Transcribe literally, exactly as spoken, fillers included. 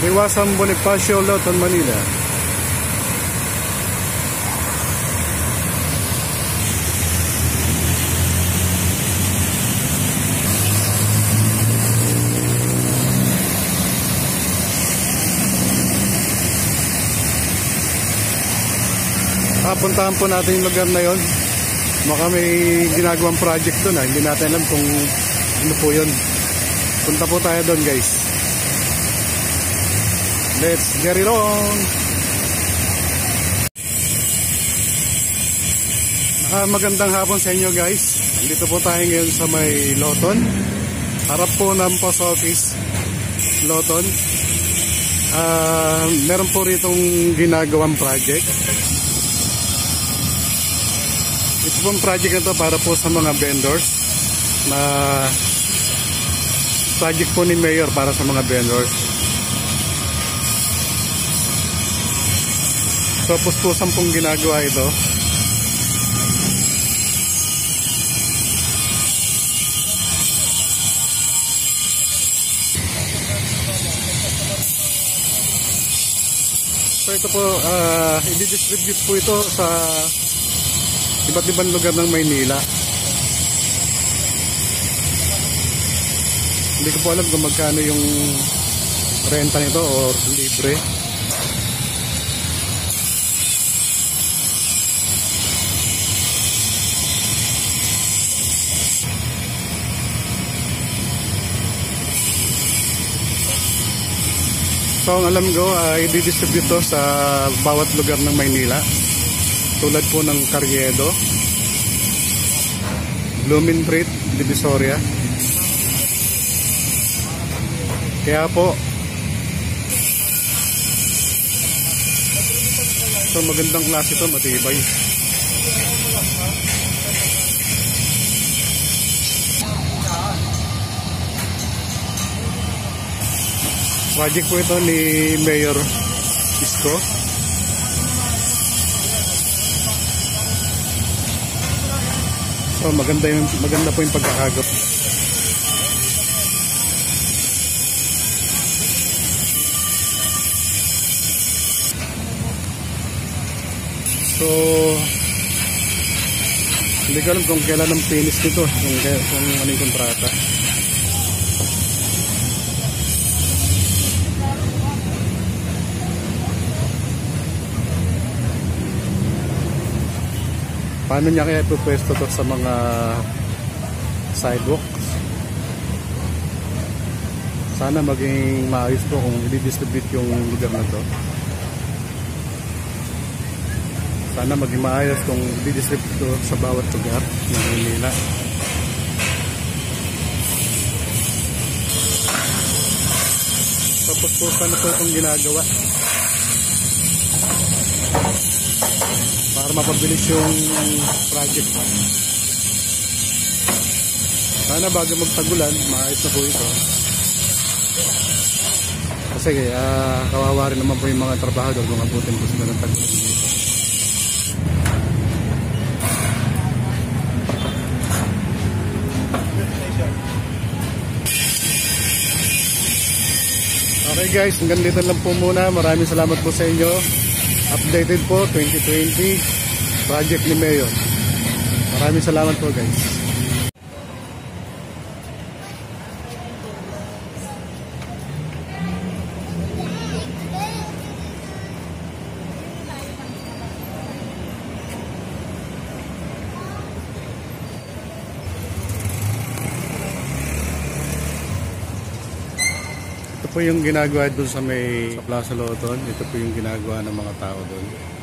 Liwasan Bonifacio, Loton, Manila. Puntahan po natin yung lugar na yon. Baka may ginagawang project doon, ha? Hindi natin alam kung ano po yun. Punta po tayo doon, guys. Let's get it on. Ah, magandang hapon sa inyo, guys. Dito po tayo ngayon sa may Loton, harap po ng post office Loton. Ah, meron po ritong ginagawang project. Ito pong project na to para po sa mga vendors, na project po ni Mayor para sa mga vendors. So puspusan pong ginagawa ito. So ito po, uh, i-distribute po ito sa iba't ibang lugar ng Maynila. Hindi ko po alam kung magkano yung renta nito o libre. So ang alam ko ay uh, i-distribute to sa bawat lugar ng Maynila. Tulad po ng Carriedo, Blumentritt, Divisoria. Kaya po, so magandang klase ito, matibay. Project po ito ni Mayor Isko. So maganda yung maganda po yung pagkakagawa. So hindi ko alam kung kailan ang finish nito, kung, kung ano yung kontrata. Paano niya kaya ipupwesto to sa mga sidewalks? Sana maging maayos po kung i-distribute yung lugar na to. Sana maging maayos kung i-distribute to sa bawat lugar ng Manila. Tapos po paano po itong ginagawa para mapabilis yung project. Sana bago magtagulan, maayos na po ito. Kasi uh, kawawa rin naman po yung mga trabahador kung abutin po sila ng tagulan dito. Okay guys, hanggang dito lang po muna. Maraming salamat po sa inyo. Updated po twenty twenty project ni Mayor. Maraming salamat po guys. Ito po yung ginagawa doon sa may sa Plaza Loton. Ito po yung ginagawa ng mga tao doon.